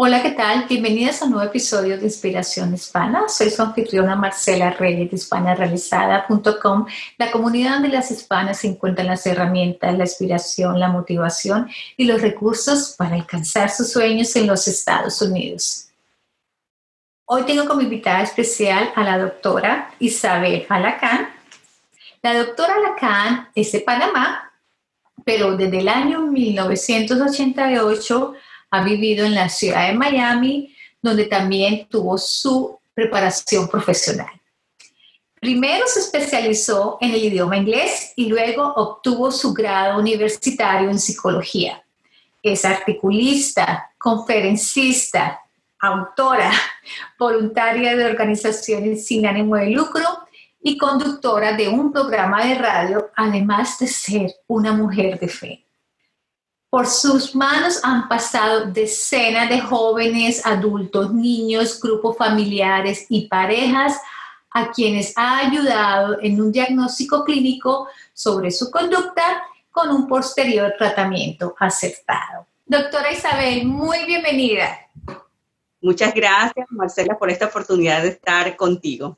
Hola, ¿qué tal? Bienvenidas a un nuevo episodio de Inspiración Hispana. Soy su anfitriona Marcela Reyes de hispanarealizada.com, la comunidad donde las hispanas encuentran las herramientas, la inspiración, la motivación y los recursos para alcanzar sus sueños en los Estados Unidos. Hoy tengo como invitada especial a la doctora Isabel Alacán. La doctora Alacán es de Panamá, pero desde el año 1988 ha vivido en la ciudad de Miami, donde también tuvo su preparación profesional. Primero se especializó en el idioma inglés y luego obtuvo su grado universitario en psicología. Es articulista, conferencista, autora, voluntaria de organizaciones sin ánimo de lucro y conductora de un programa de radio, además de ser una mujer de fe. Por sus manos han pasado decenas de jóvenes, adultos, niños, grupos familiares y parejas a quienes ha ayudado en un diagnóstico clínico sobre su conducta con un posterior tratamiento acertado. Doctora Isabel, muy bienvenida. Muchas gracias, Marcela, por esta oportunidad de estar contigo.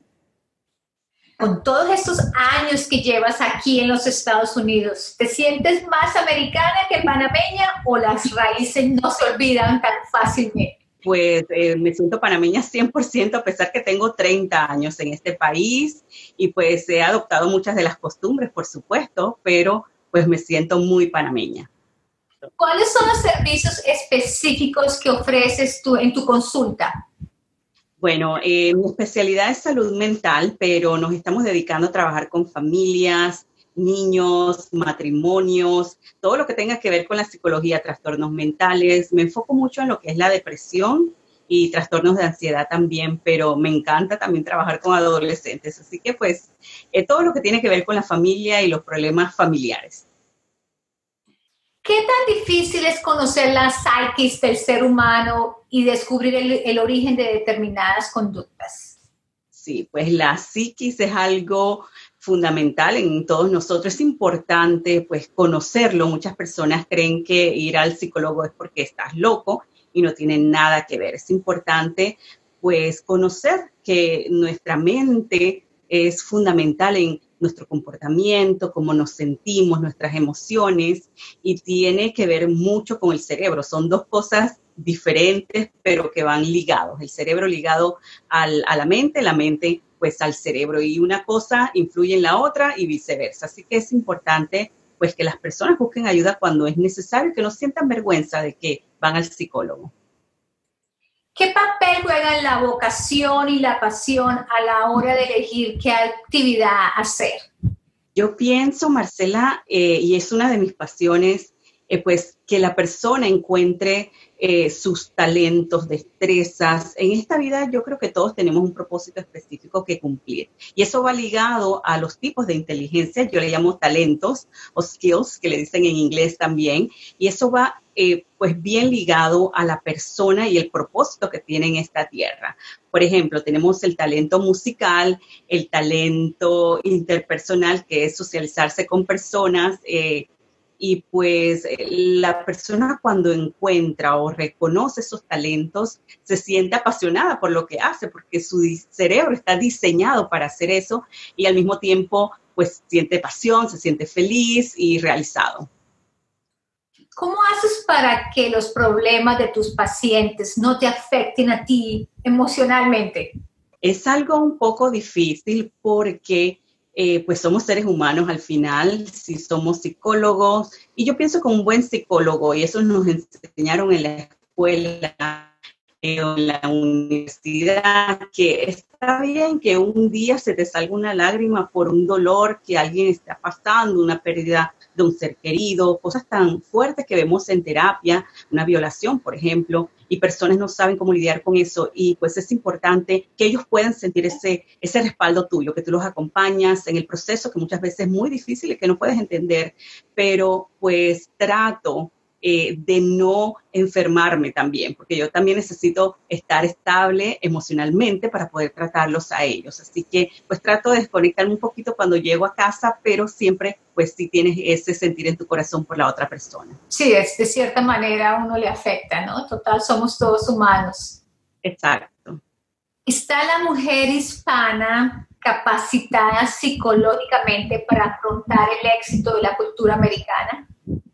Con todos estos años que llevas aquí en los Estados Unidos, ¿te sientes más americana que panameña o las raíces no se olvidan tan fácilmente? Pues me siento panameña 100%, a pesar que tengo 30 años en este país y pues he adoptado muchas de las costumbres, por supuesto, pero pues me siento muy panameña. ¿Cuáles son los servicios específicos que ofreces tú en tu consulta? Bueno, mi especialidad es salud mental, pero nos estamos dedicando a trabajar con familias, niños, matrimonios, todo lo que tenga que ver con la psicología, trastornos mentales. Me enfoco mucho en lo que es la depresión y trastornos de ansiedad también, pero me encanta también trabajar con adolescentes. Así que pues todo lo que tiene que ver con la familia y los problemas familiares. ¿Qué tan difícil es conocer la psiquis del ser humano y descubrir el origen de determinadas conductas? Sí, pues la psiquis es algo fundamental en todos nosotros. Es importante pues conocerlo. Muchas personas creen que ir al psicólogo es porque estás loco y no tiene nada que ver. Es importante pues conocer que nuestra mente es fundamental en nuestro comportamiento, cómo nos sentimos, nuestras emociones, y tiene que ver mucho con el cerebro. Son dos cosas diferentes, pero que van ligados. El cerebro ligado a la mente pues al cerebro, y una cosa influye en la otra y viceversa. Así que es importante pues que las personas busquen ayuda cuando es necesario, que no sientan vergüenza de que van al psicólogo. ¿Qué papel juegan la vocación y la pasión a la hora de elegir qué actividad hacer? Yo pienso, Marcela, y es una de mis pasiones, pues que la persona encuentre sus talentos, destrezas. En esta vida yo creo que todos tenemos un propósito específico que cumplir. Y eso va ligado a los tipos de inteligencia, yo le llamo talentos o skills, que le dicen en inglés también. Y eso va pues bien ligado a la persona y el propósito que tiene en esta tierra. Por ejemplo, tenemos el talento musical, el talento interpersonal, que es socializarse con personas, y pues la persona cuando encuentra o reconoce esos talentos se siente apasionada por lo que hace, porque su cerebro está diseñado para hacer eso, y al mismo tiempo pues siente pasión, se siente feliz y realizado. ¿Cómo haces para que los problemas de tus pacientes no te afecten a ti emocionalmente? Es algo un poco difícil porque pues somos seres humanos al final, si somos psicólogos, y yo pienso que un buen psicólogo, y eso nos enseñaron en la escuela, en la universidad, que está bien que un día se te salga una lágrima por un dolor que alguien está pasando, una pérdida de un ser querido, cosas tan fuertes que vemos en terapia, una violación, por ejemplo, y personas no saben cómo lidiar con eso, y pues es importante que ellos puedan sentir ese respaldo tuyo, que tú los acompañas en el proceso, que muchas veces es muy difícil y que no puedes entender, pero pues trato de no enfermarme también, porque yo también necesito estar estable emocionalmente para poder tratarlos a ellos. Así que pues trato de desconectarme un poquito cuando llego a casa, pero siempre pues sí tienes ese sentir en tu corazón por la otra persona. Sí, de cierta manera a uno le afecta, ¿no? Total, somos todos humanos. Exacto. ¿Está la mujer hispana capacitada psicológicamente para afrontar el éxito de la cultura americana?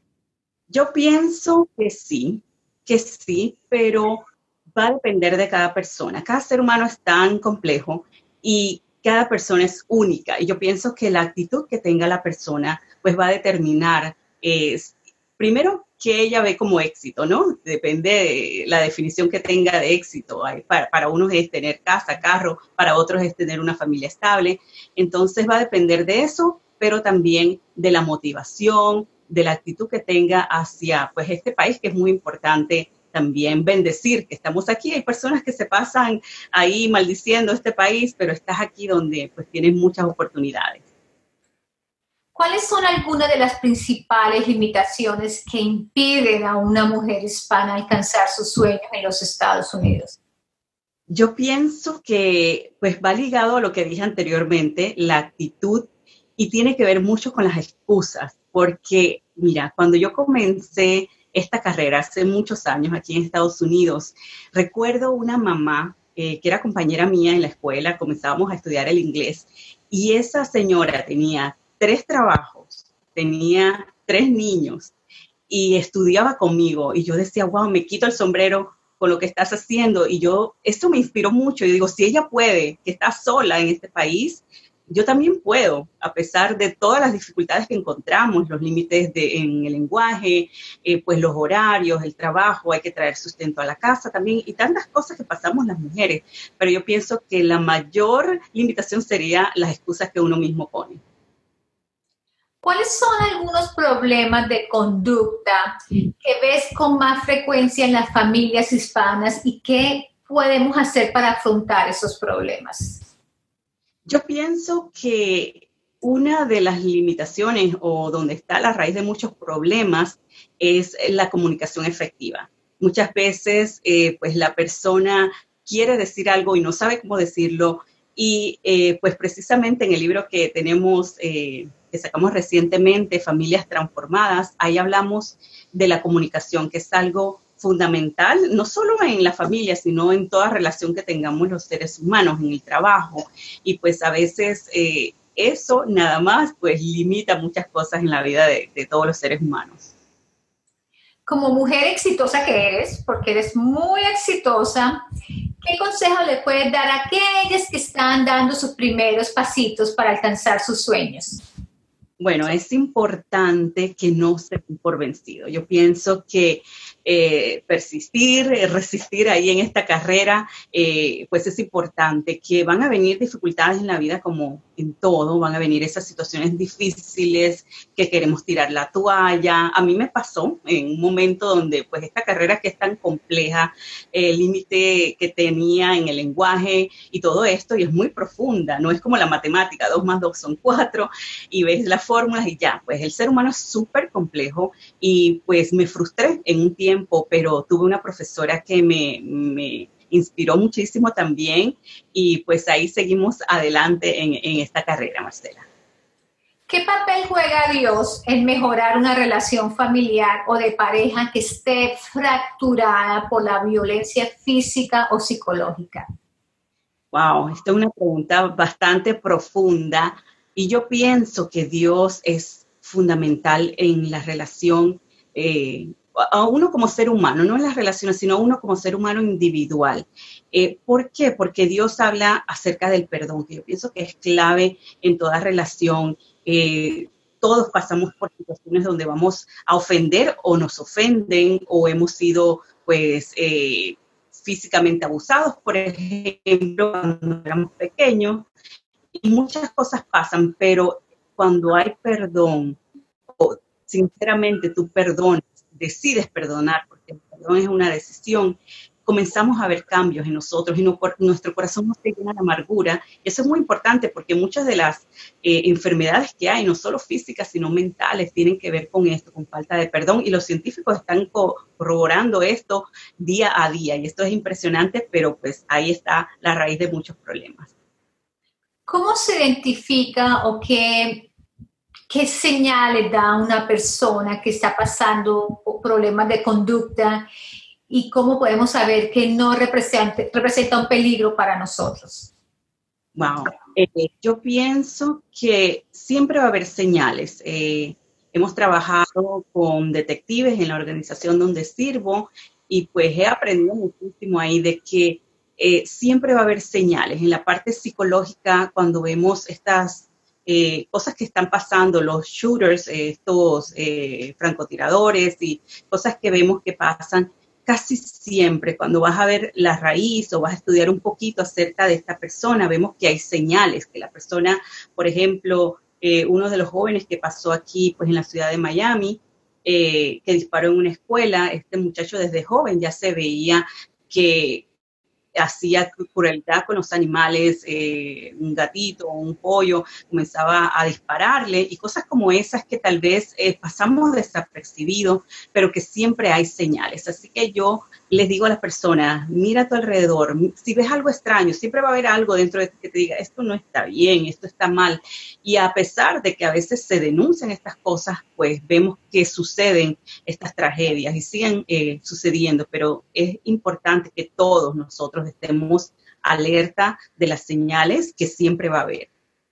Yo pienso que sí, pero va a depender de cada persona. Cada ser humano es tan complejo y cada persona es única. Y yo pienso que la actitud que tenga la persona pues va a determinar, primero, qué ella ve como éxito, ¿no? Depende de la definición que tenga de éxito. Para unos es tener casa, carro, para otros es tener una familia estable. Entonces va a depender de eso, pero también de la motivación, de la actitud que tenga hacia pues este país, que es muy importante también bendecir que estamos aquí. Hay personas que se pasan ahí maldiciendo este país, pero estás aquí donde pues tienes muchas oportunidades. ¿Cuáles son algunas de las principales limitaciones que impiden a una mujer hispana alcanzar sus sueños en los Estados Unidos? Yo pienso que pues va ligado a lo que dije anteriormente, la actitud, y tiene que ver mucho con las excusas, porque mira, cuando yo comencé esta carrera hace muchos años aquí en Estados Unidos, recuerdo una mamá que era compañera mía en la escuela, comenzábamos a estudiar el inglés, y esa señora tenía 3 trabajos, tenía 3 niños, y estudiaba conmigo, y yo decía, wow, me quito el sombrero con lo que estás haciendo, y esto me inspiró mucho, y digo, si ella puede, que está sola en este país, yo también puedo, a pesar de todas las dificultades que encontramos, los límites en el lenguaje, pues los horarios, el trabajo, hay que traer sustento a la casa también, y tantas cosas que pasamos las mujeres, pero yo pienso que la mayor limitación sería las excusas que uno mismo pone. ¿Cuáles son algunos problemas de conducta que ves con más frecuencia en las familias hispanas y qué podemos hacer para afrontar esos problemas? Yo pienso que una de las limitaciones o donde está la raíz de muchos problemas es la comunicación efectiva. Muchas veces, pues la persona quiere decir algo y no sabe cómo decirlo y pues precisamente en el libro que tenemos, que sacamos recientemente, Familias Transformadas, ahí hablamos de la comunicación, que es algo fundamental, no solo en la familia, sino en toda relación que tengamos los seres humanos, en el trabajo. Y pues a veces eso nada más pues limita muchas cosas en la vida de todos los seres humanos. Como mujer exitosa que eres, porque eres muy exitosa, ¿qué consejo le puedes dar a aquellas que están dando sus primeros pasitos para alcanzar sus sueños? Bueno, es importante que no se den por vencido. Yo pienso que persistir, resistir ahí en esta carrera, pues es importante, que van a venir dificultades en la vida como en todo, van a venir esas situaciones difíciles, que queremos tirar la toalla. A mí me pasó en un momento donde pues esta carrera que es tan compleja, el límite que tenía en el lenguaje y todo esto, y es muy profunda, no es como la matemática, 2 más 2 son 4, y ves las fórmulas y ya, pues el ser humano es súper complejo y pues me frustré en un tiempo, pero tuve una profesora que me inspiró muchísimo también y pues ahí seguimos adelante en esta carrera, Marcela. ¿Qué papel juega Dios en mejorar una relación familiar o de pareja que esté fracturada por la violencia física o psicológica? Wow, esta es una pregunta bastante profunda y yo pienso que Dios es fundamental en la relación, a uno como ser humano, no en las relaciones, sino a uno como ser humano individual. ¿Por qué? Porque Dios habla acerca del perdón, que yo pienso que es clave en toda relación. Todos pasamos por situaciones donde vamos a ofender o nos ofenden o hemos sido, pues, físicamente abusados, por ejemplo, cuando éramos pequeños, y muchas cosas pasan, pero cuando hay perdón, o sinceramente tú perdonas, decides perdonar, porque el perdón es una decisión, comenzamos a ver cambios en nosotros y nuestro corazón no se llena de amargura. Eso es muy importante porque muchas de las enfermedades que hay, no solo físicas, sino mentales, tienen que ver con esto, con falta de perdón. Y los científicos están corroborando esto día a día. Y esto es impresionante, pero pues ahí está la raíz de muchos problemas. ¿Cómo se identifica o qué señales da una persona que está pasando por problemas de conducta y cómo podemos saber que no representa un peligro para nosotros? Wow. Yo pienso que siempre va a haber señales. Hemos trabajado con detectives en la organización donde sirvo y pues he aprendido muchísimo ahí de que siempre va a haber señales. En la parte psicológica, cuando vemos estas cosas que están pasando, los shooters, estos francotiradores y cosas que vemos que pasan, casi siempre cuando vas a ver la raíz o vas a estudiar un poquito acerca de esta persona, vemos que hay señales, que la persona, por ejemplo, uno de los jóvenes que pasó aquí pues en la ciudad de Miami, que disparó en una escuela, este muchacho desde joven ya se veía que hacía crueldad con los animales, un gatito o un pollo, comenzaba a dispararle y cosas como esas que tal vez pasamos desapercibidos, pero que siempre hay señales. Así que yo les digo a las personas, mira a tu alrededor, si ves algo extraño, siempre va a haber algo dentro de ti que te diga, esto no está bien, esto está mal. Y a pesar de que a veces se denuncian estas cosas, pues vemos que suceden estas tragedias y siguen sucediendo, pero es importante que todos nosotros estemos alerta de las señales que siempre va a haber.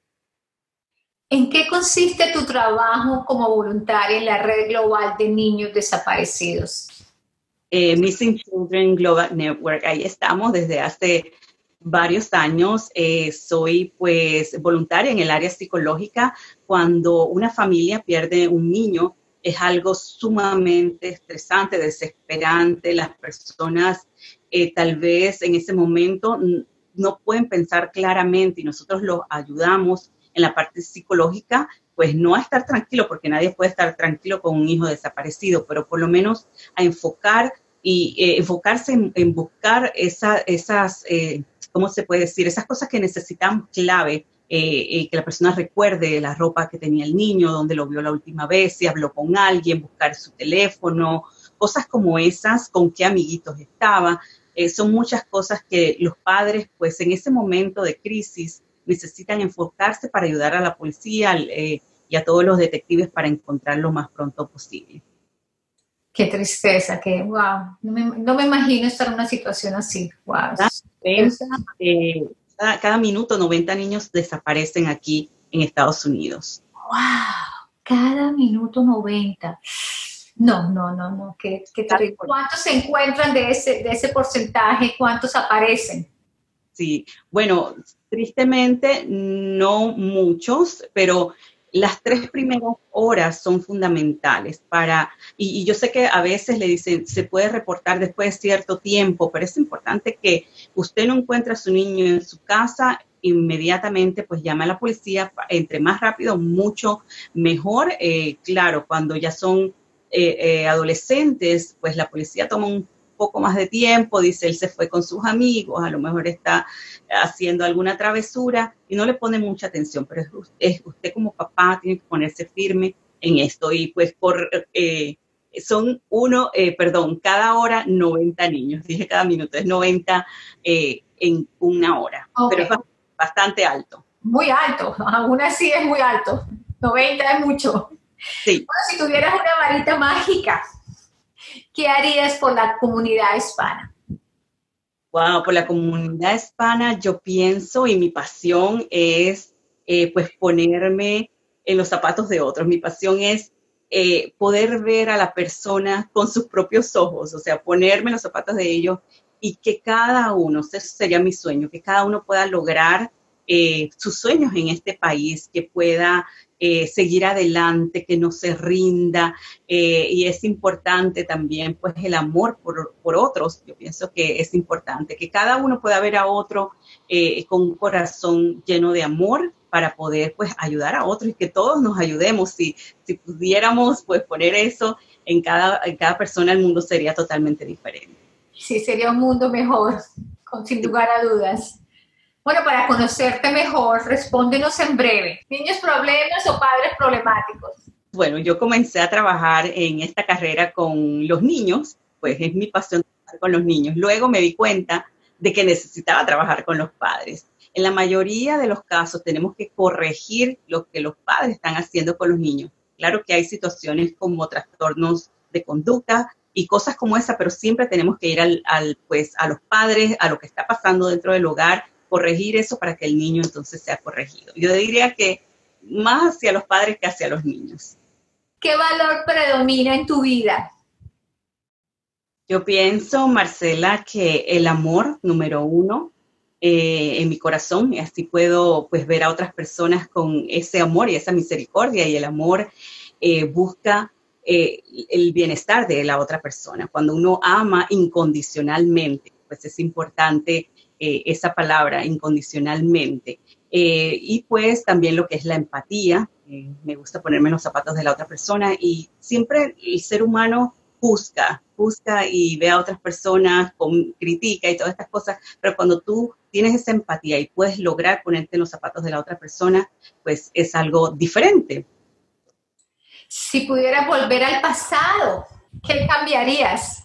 ¿En qué consiste tu trabajo como voluntaria en la Red Global de Niños Desaparecidos? Missing Children Global Network, ahí estamos desde hace varios años. Soy pues voluntaria en el área psicológica. Cuando una familia pierde un niño, es algo sumamente estresante, desesperante. Las personas tal vez en ese momento no pueden pensar claramente y nosotros los ayudamos en la parte psicológica, pues no a estar tranquilo, porque nadie puede estar tranquilo con un hijo desaparecido, pero por lo menos a enfocar y enfocarse en buscar esas, ¿cómo se puede decir? Esas cosas que necesitamos clave, que la persona recuerde la ropa que tenía el niño, dónde lo vio la última vez, si habló con alguien, buscar su teléfono, cosas como esas, con qué amiguitos estaba. Son muchas cosas que los padres, pues en ese momento de crisis, necesitan enfocarse para ayudar a la policía y a todos los detectives para encontrar lo más pronto posible. Qué tristeza, que wow, no me imagino estar en una situación así. Wow. Cada minuto 90 niños desaparecen aquí en Estados Unidos. Wow, cada minuto 90. No, qué terrible. ¿Cuántos se encuentran de ese porcentaje? ¿Cuántos aparecen? Sí, bueno, tristemente no muchos, pero las 3 primeras horas son fundamentales y yo sé que a veces le dicen, se puede reportar después de cierto tiempo, pero es importante que usted no encuentre a su niño en su casa, inmediatamente pues llame a la policía, entre más rápido, mucho mejor. Claro, cuando ya son adolescentes, pues la policía toma un poco más de tiempo, dice él se fue con sus amigos, a lo mejor está haciendo alguna travesura y no le pone mucha atención, pero es usted como papá tiene que ponerse firme en esto y pues cada hora 90 niños, dije cada minuto, es 90 en una hora, okay. Pero es bastante alto. Muy alto, aún así es muy alto, 90 es mucho. Sí. Bueno, si tuvieras una varita mágica, ¿qué harías por la comunidad hispana? Wow, por la comunidad hispana yo pienso y mi pasión es pues ponerme en los zapatos de otros. Mi pasión es poder ver a la persona con sus propios ojos, o sea, ponerme en los zapatos de ellos y que cada uno, eso sería mi sueño, que cada uno pueda lograr sus sueños en este país, que pueda seguir adelante, que no se rinda, y es importante también pues el amor por otros. Yo pienso que es importante que cada uno pueda ver a otro con un corazón lleno de amor para poder pues ayudar a otros y que todos nos ayudemos. Si pudiéramos pues poner eso en cada persona, el mundo sería totalmente diferente. Sí, sería un mundo mejor, sin lugar a dudas. Bueno, para conocerte mejor, respóndenos en breve. ¿Niños problemas o padres problemáticos? Bueno, yo comencé a trabajar en esta carrera con los niños, pues es mi pasión trabajar con los niños. Luego me di cuenta de que necesitaba trabajar con los padres. En la mayoría de los casos tenemos que corregir lo que los padres están haciendo con los niños. Claro que hay situaciones como trastornos de conducta y cosas como esa, pero siempre tenemos que ir pues, a los padres, a lo que está pasando dentro del hogar, corregir eso para que el niño entonces sea corregido. Yo diría que más hacia los padres que hacia los niños. ¿Qué valor predomina en tu vida? Yo pienso, Marcela, que el amor, número uno, en mi corazón, y así puedo pues ver a otras personas con ese amor y esa misericordia, y el amor busca el bienestar de la otra persona. Cuando uno ama incondicionalmente, pues es importante esa palabra, incondicionalmente. Y pues también lo que es la empatía. Me gusta ponerme en los zapatos de la otra persona, y siempre el ser humano juzga y ve a otras personas, critica y todas estas cosas, pero cuando tú tienes esa empatía y puedes lograr ponerte en los zapatos de la otra persona, pues es algo diferente. Si pudieras volver al pasado, ¿qué cambiarías?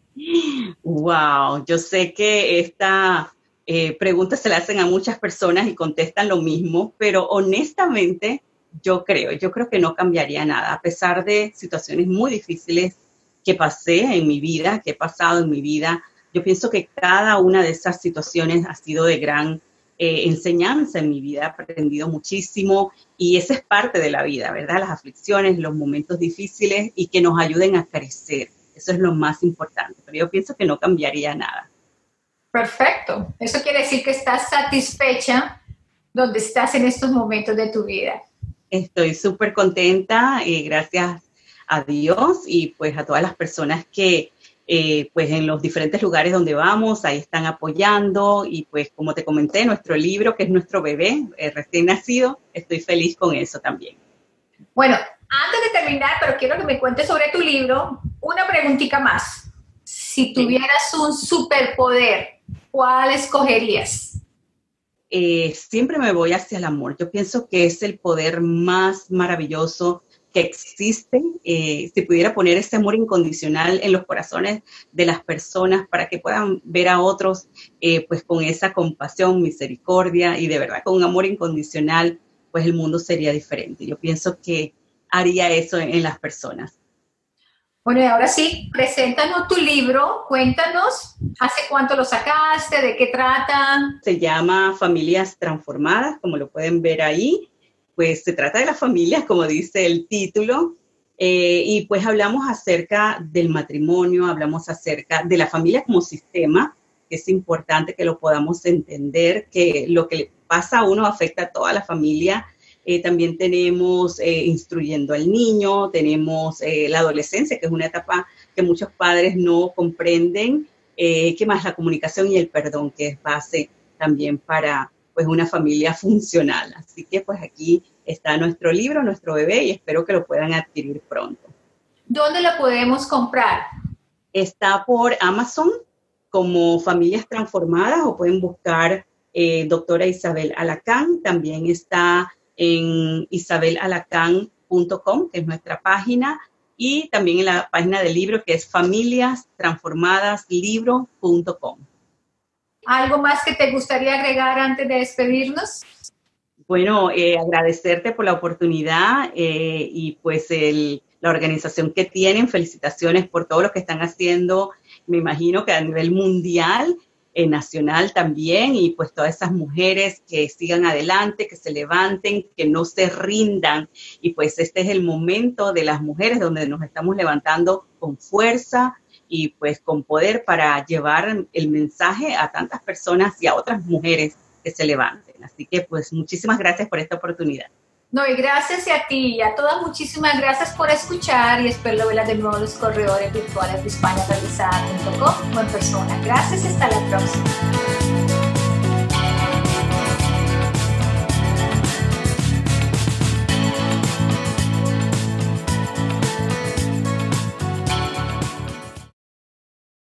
Wow, yo sé que esta pregunta se la hacen a muchas personas y contestan lo mismo, pero honestamente yo creo que no cambiaría nada, a pesar de situaciones muy difíciles que pasé en mi vida, que he pasado en mi vida. Yo pienso que cada una de esas situaciones ha sido de gran enseñanza en mi vida, he aprendido muchísimo, y esa es parte de la vida, ¿verdad? Las aflicciones, los momentos difíciles, y que nos ayuden a crecer. Eso es lo más importante, pero yo pienso que no cambiaría nada. Perfecto. Eso quiere decir que estás satisfecha donde estás en estos momentos de tu vida. Estoy súper contenta, gracias a Dios, y pues a todas las personas que pues en los diferentes lugares donde vamos, ahí están apoyando, y pues como te comenté, nuestro libro, que es nuestro bebé recién nacido, estoy feliz con eso también. Bueno, antes de terminar, pero quiero que me cuentes sobre tu libro, una preguntita más. Si tuvieras un superpoder, ¿cuál escogerías? Siempre me voy hacia el amor. Yo pienso que es el poder más maravilloso que existe. Si pudiera poner ese amor incondicional en los corazones de las personas para que puedan ver a otros pues con esa compasión, misericordia, y de verdad con un amor incondicional, pues el mundo sería diferente. Yo pienso que haría eso en las personas. Bueno, y ahora sí, preséntanos tu libro, cuéntanos, ¿hace cuánto lo sacaste? ¿De qué trata? Se llama Familias Transformadas, como lo pueden ver ahí. Pues se trata de las familias, como dice el título, y pues hablamos acerca del matrimonio, hablamos acerca de la familia como sistema, que es importante que lo podamos entender, que lo que le pasa a uno afecta a toda la familia. También tenemos instruyendo al niño, tenemos la adolescencia, que es una etapa que muchos padres no comprenden. ¿Qué más? La comunicación y el perdón, que es base también para pues una familia funcional. Así que pues aquí está nuestro libro, nuestro bebé, y espero que lo puedan adquirir pronto. ¿Dónde lo podemos comprar? Está por Amazon como Familias Transformadas, o pueden buscar doctora Isabel Alacán. También está en isabelalacán.com, que es nuestra página, y también en la página del libro, que es familiastransformadaslibro.com. ¿Algo más que te gustaría agregar antes de despedirnos? Bueno, agradecerte por la oportunidad y pues la organización que tienen. Felicitaciones por todo lo que están haciendo. Me imagino que a nivel mundial, nacional también, y pues todas esas mujeres que sigan adelante, que se levanten, que no se rindan. Y pues este es el momento de las mujeres donde nos estamos levantando con fuerza y pues con poder para llevar el mensaje a tantas personas y a otras mujeres que se levanten. Así que pues muchísimas gracias por esta oportunidad. No, y gracias a ti y a todas, muchísimas gracias por escuchar, y espero verlas de nuevo en los corredores virtuales de hispanarealizada.com o en persona. Gracias, hasta la próxima.